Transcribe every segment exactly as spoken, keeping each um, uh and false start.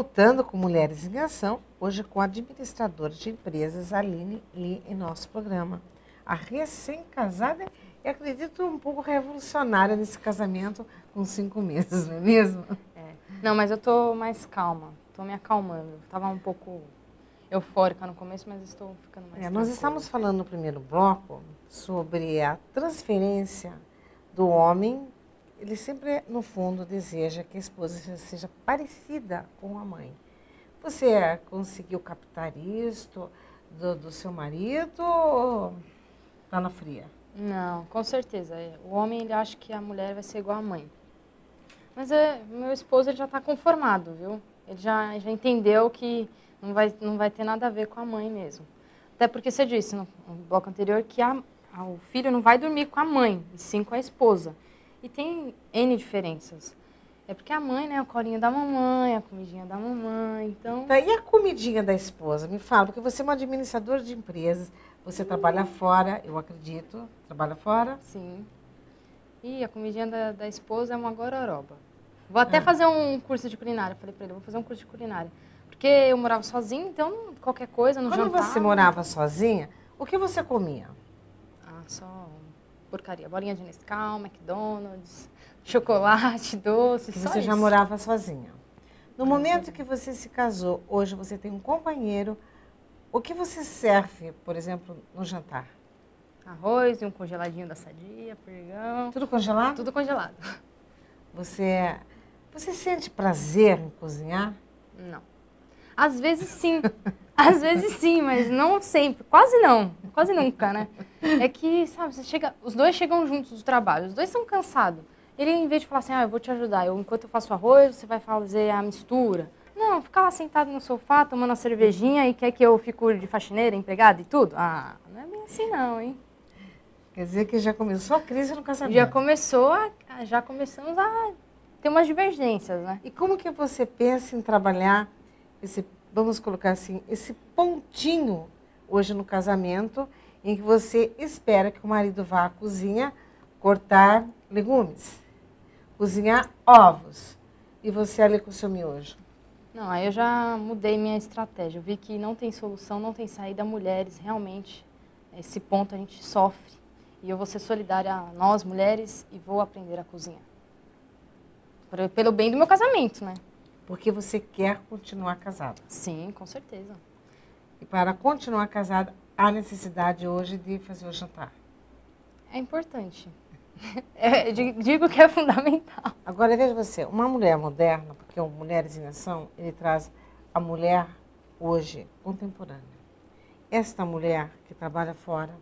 voltando com Mulheres em Ação, hoje com a administradora de empresas, Aline Lee, em nosso programa. A recém-casada e acredito um pouco revolucionária nesse casamento com cinco meses, não é mesmo? É. Não, mas eu tô mais calma, tô me acalmando. Tava um pouco eufórica no começo, mas estou ficando mais É, nós tranquila. estamos falando no primeiro bloco sobre a transferência do homem. Ele sempre, no fundo, deseja que a esposa seja parecida com a mãe. Você conseguiu captar isto do, do seu marido ou está na fria? Não, com certeza. O homem, ele acha que a mulher vai ser igual à mãe. Mas é, meu esposo, ele já está conformado, viu? Ele já, já entendeu que não vai, não vai ter nada a ver com a mãe mesmo. Até porque você disse no, no bloco anterior que a, a, o filho não vai dormir com a mãe, e sim com a esposa. E tem N diferenças. É porque a mãe, né, o colinho da mamãe, a comidinha da mamãe, então... Tá, e a comidinha da esposa? Me fala, porque você é uma administradora de empresas, você hum. trabalha fora, eu acredito, trabalha fora? Sim. E a comidinha da, da esposa é uma gororoba. Vou até ah. fazer um curso de culinária, falei pra ele, vou fazer um curso de culinária. Porque eu morava sozinha, então qualquer coisa, no Quando jantar... você morava sozinha, o que você comia? Ah, só porcaria. Bolinha de Nescau, McDonald's, chocolate, doce, só Você isso. já morava sozinha. No Ah, momento sim. que você se casou, hoje você tem um companheiro, o que você serve, por exemplo, no jantar? Arroz e um congeladinho da Sadia, purgão. Tudo congelado? Tudo congelado. Você, você sente prazer em cozinhar? Não. Às vezes sim. Às vezes sim, mas não sempre. Quase não. Quase nunca, né? É que, sabe, você chega, os dois chegam juntos do trabalho, os dois são cansados. Ele, em vez de falar assim, ah, eu vou te ajudar, eu, enquanto eu faço arroz, você vai fazer a mistura. Não, ficar lá sentado no sofá, tomando a cervejinha e quer que eu fique de faxineira, empregada e tudo? Ah, não é bem assim não, hein? Quer dizer que já começou a crise no casamento. Já começou, a, já começamos a ter umas divergências, né? E como que você pensa em trabalhar esse, vamos colocar assim, esse pontinho hoje no casamento em que você espera que o marido vá à cozinha cortar legumes, cozinhar ovos e você ali com o seu miojo? Não, aí eu já mudei minha estratégia. Eu vi que não tem solução, não tem saída. Mulheres, realmente, esse ponto a gente sofre. E eu vou ser solidária a nós, mulheres, e vou aprender a cozinhar. Pelo bem do meu casamento, né? Porque você quer continuar casada. Sim, com certeza. E para continuar casada, há necessidade hoje de fazer o jantar. É importante. É, digo que é fundamental. Agora, veja você, uma mulher moderna, porque o Mulheres em Ação, ele traz a mulher hoje contemporânea. Esta mulher que trabalha fora,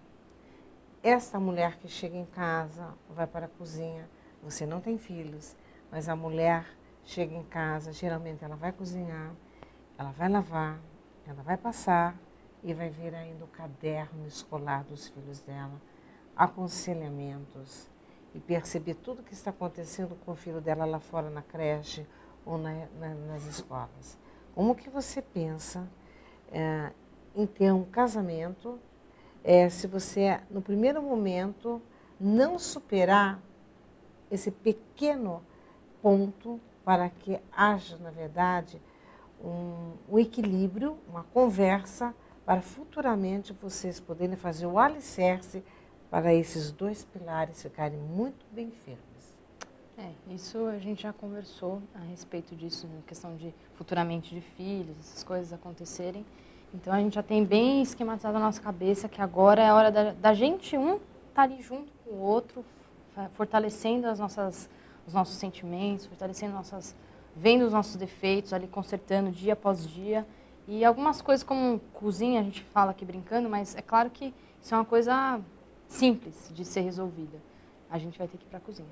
esta mulher que chega em casa, vai para a cozinha, você não tem filhos, mas a mulher chega em casa, geralmente ela vai cozinhar, ela vai lavar, ela vai passar e vai ver ainda o caderno escolar dos filhos dela, aconselhamentos e perceber tudo o que está acontecendo com o filho dela lá fora na creche ou na, na, nas escolas. Como que você pensa é, em ter um casamento é, se você, no primeiro momento, não superar esse pequeno ponto para que haja, na verdade, um, um equilíbrio, uma conversa, para futuramente vocês poderem fazer o alicerce para esses dois pilares ficarem muito bem firmes? É, isso a gente já conversou a respeito disso, na questão de futuramente de filhos, essas coisas acontecerem. Então a gente já tem bem esquematizado na nossa cabeça que agora é a hora da, da gente, um, estar tá ali junto com o outro, fortalecendo as nossas, os nossos sentimentos, fortalecendo nossas, vendo os nossos defeitos, ali consertando dia após dia. E algumas coisas como cozinha, a gente fala aqui brincando, mas é claro que isso é uma coisa simples de ser resolvida. A gente vai ter que ir para a cozinha.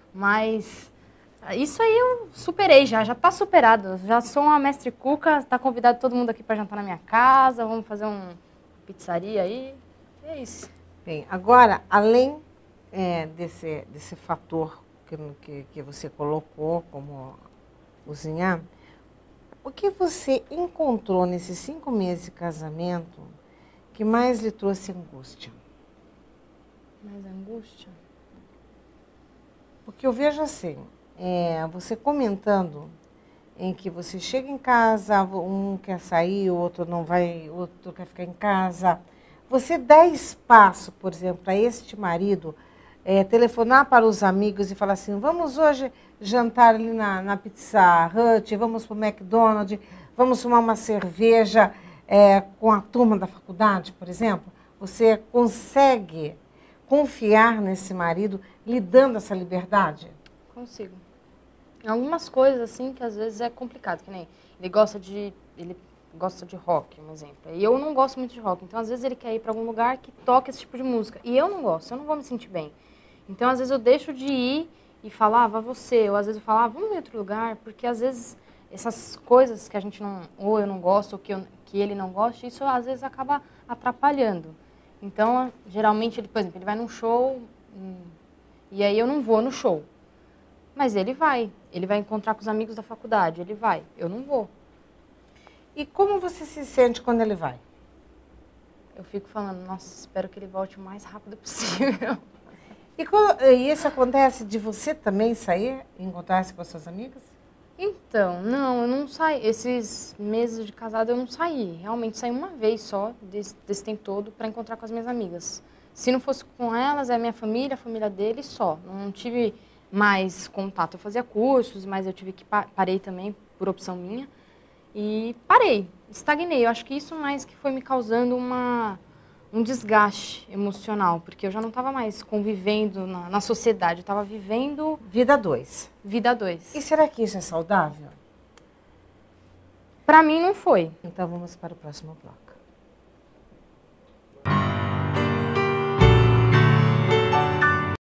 Mas isso aí eu superei já, já está superado. Já sou uma mestre cuca, está convidado todo mundo aqui para jantar na minha casa, vamos fazer uma pizzaria aí. É isso. Bem, agora, além é, desse, desse fator que, que, que você colocou como cozinhar, o que você encontrou nesses cinco meses de casamento que mais lhe trouxe angústia? Mais angústia? Porque eu vejo assim, é, você comentando em que você chega em casa, um quer sair, o outro não vai, o outro quer ficar em casa. Você dá espaço, por exemplo, a este marido é, telefonar para os amigos e falar assim, vamos hoje jantar ali na, na Pizza Hut, vamos para o McDonald's, vamos tomar uma cerveja é, com a turma da faculdade, por exemplo? Você consegue confiar nesse marido lhe dando essa liberdade? Consigo. Algumas coisas, assim, que às vezes é complicado, que nem ele gosta de, ele gosta de rock, um exemplo. E eu não gosto muito de rock, então às vezes ele quer ir para algum lugar que toque esse tipo de música. E eu não gosto, eu não vou me sentir bem. Então às vezes eu deixo de ir e falar, ah, vá você. Ou às vezes eu falo, ah, vamos em outro lugar, porque às vezes essas coisas que a gente não, ou eu não gosto, ou que, eu, que ele não gosta, isso às vezes acaba atrapalhando. Então, geralmente, ele, por exemplo, ele vai num show, hum, e aí eu não vou no show. Mas ele vai, ele vai encontrar com os amigos da faculdade, ele vai, eu não vou. E como você se sente quando ele vai? Eu fico falando, nossa, espero que ele volte o mais rápido possível. E, quando, e isso acontece de você também sair e encontrar-se com as suas amigas? Então, não, eu não saí, esses meses de casado eu não saí, realmente saí uma vez só, desse, desse tempo todo, para encontrar com as minhas amigas. Se não fosse com elas, é a minha família, a família dele só, não tive mais contato. Eu fazia cursos, mas eu tive que pa parei também por opção minha e parei, estagnei. Eu acho que isso mais que foi me causando uma, um desgaste emocional, porque eu já não estava mais convivendo na, na sociedade, eu estava vivendo... Vida dois. Vida dois. E será que isso é saudável? Para mim não foi. Então vamos para o próximo bloco.